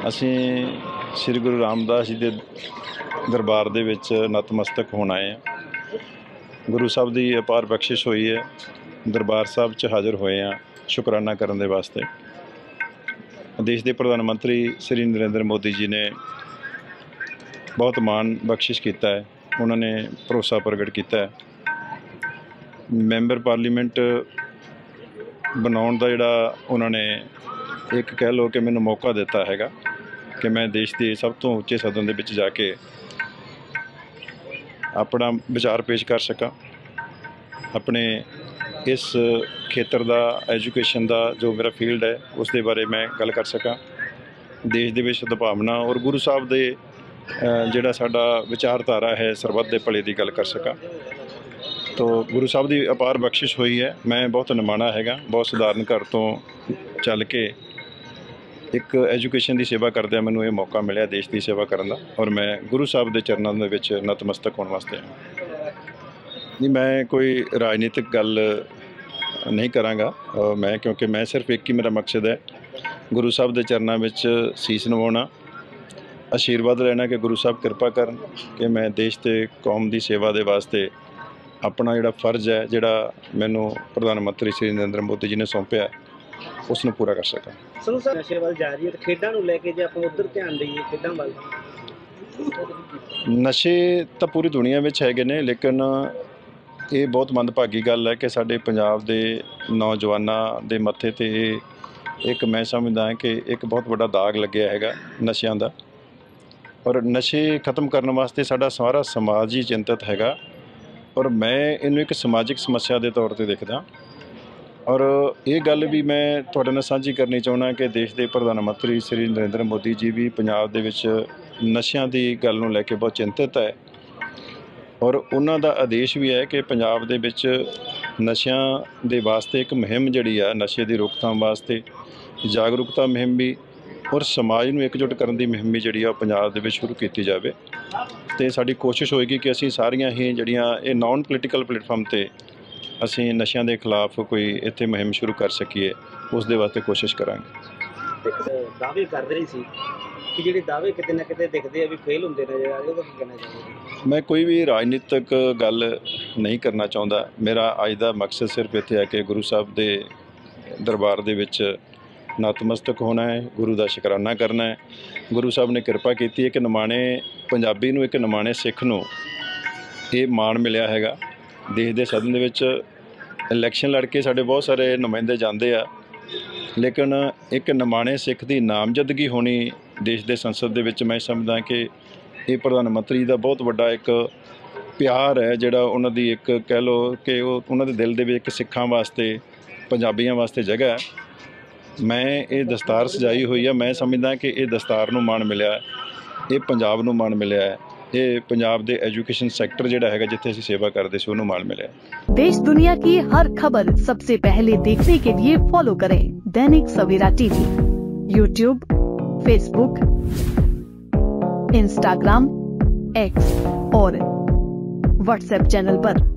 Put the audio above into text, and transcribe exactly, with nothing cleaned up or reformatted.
ਅਸੀਂ श्री गुरु रामदास जी के दरबार दे विच नतमस्तक होण आए हैं। गुरु साहब की अपार बख्शिश हुई है, दरबार साहब च हाज़र होए हैं शुकराना करने वास्ते। देश के प्रधानमंत्री श्री नरेंद्र मोदी जी ने बहुत मान बख्शिश किया है, उन्होंने भरोसा प्रगट किया है। मैंबर पार्लीमेंट बनाने का जिहड़ा उन्होंने एक कह लो कि मैनूं मौका दिता हैगा कि मैं देश के सब तो उच्चे सदन दे विच जाके अपना विचार पेश कर सकां, अपने इस खेत्र का एजुकेशन का जो मेरा फील्ड है उसके बारे मैं गल कर सकां, देश दे विच सद्भावना और गुरु साहब दे जिहड़ा साडा विचारधारा है सरबत दे भले की गल कर सकां। तो गुरु साहब की अपार बख्शिश हुई है। मैं बहुत निमाणा हैगा, बहुत सधारण घर तो चल के एक एजुकेशन की सेवा करदे मैनूं ये मौका मिलिया देश की सेवा करन दा, और मैं गुरु साहब के चरणों दे विच नतमस्तक होने वास्ते नहीं, मैं कोई राजनीतिक गल नहीं करांगा मैं, क्योंकि मैं सिर्फ एक ही मेरा मकसद है गुरु साहब के चरणों विच सीस नवाउणा, आशीर्वाद लेना कि गुरु साहब कृपा करन कि मैं देश ते कौम की सेवा के वास्ते अपना जिहड़ा फर्ज है, जिहड़ा मैनूं प्रधानमंत्री श्री नरेंद्र मोदी जी ने सौंपिया उसनूं पूरा कर सकां। नशे वाल जा रही है, खेडां नूं लैके जे आपां उधर ध्यान दईए खेडां वाल, नशे तो पूरी दुनिया में हैगे ने, लेकिन ये बहुत मंदभागी गल है कि साडे पंजाब दे नौजवानां दे मत्थे ते एक मैं समझदा कि एक बहुत बड़ा दाग लग्या हैगा नशियां दा, और नशे खत्म करने वास्ते साडा सारा समाज ही चिंतित हैगा, और मैं इनू एक समाजिक समस्या के तौर पर देखदा। और ये गल भी मैं तुहाडे नाल साझी करनी चाहुंदा कि देश के प्रधानमंत्री श्री नरेंद्र मोदी जी भी पंजाब दे विच नशियां की गल नूं लैके बहुत चिंतित है, और उन्हां दा आदेश भी है कि पंजाब दे विच नशियां दे वास्ते एक मुहिम जिहड़ी आ नशे की रोकथाम वास्ते जागरूकता मुहिम भी और समाज नूं एकजुट करन दी मुहिम भी जिहड़ी आ पंजाब दे विच शुरू कीती जावे। ते साडी कोशिश होएगी कि असीं सारियां ही जिहड़ियां ये नॉन पोलीटिकल प्लेटफार्म ते असीं नशियां दे खिलाफ कोई इत्थे मुहिम शुरू कर सकीए, उस दे वास्ते कोशिश करांगे। दावे कर रही सी कि जिहड़े दावे किते ना किते दिखदे आ भी फेल हुंदे नज़र आ रहे, ओहदा की कहना चाहोगे? मैं कोई भी राजनीतिक गल नहीं करना चाहुंदा। मेरा अज दा मकसद सिर्फ इत्थे है कि गुरु साहब दे दरबार दे विच नतमस्तक होना है, गुरु का शुकराना करना है। गुरु साहब ने कृपा की है कि निमाणे पंजाबी नूं, एक निमाणे सिख नूं ये मान मिलिया हैगा। देश के सदन दे विच इलैक्शन लड़के साडे बहुत सारे नुमाइंदे जाते आ, लेकिन एक निमाणे सिख की नामजदगी होनी देश के संसद दे विच मैं समझदा कि ये प्रधानमंत्री का बहुत बड़ा एक प्यार है, जिहड़ा उन्हां दी एक कह लो कि उन्हां दे दिल दे विच एक सिखां वास्ते पंजाबियां वास्ते जगह है। मैं ये दस्तार सजाई हुई है, मैं समझदा कि ये दस्तार नूं मान मिलिया, ये पंजाब नूं मान मिलिया है, ये पंजाब दे एजुकेशन सैक्टर जिहड़ा हैगा जिथे असीं सेवा करदे सी उहनूं मान मिलिया। देश दुनिया की हर खबर सबसे पहले देखने के लिए फॉलो करें Dainik Savera TV, YouTube, Facebook, Instagram, X और व्हाट्सएप चैनल पर।